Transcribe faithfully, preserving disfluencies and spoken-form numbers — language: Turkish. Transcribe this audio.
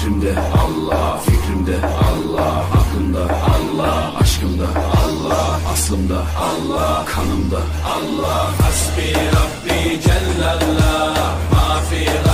Zikrimde Allah, fikrimde Allah, aklımda Allah, aşkımda Allah, aslımda Allah, kanımda Allah. Hasbi Rabbi Cellallah, ma fi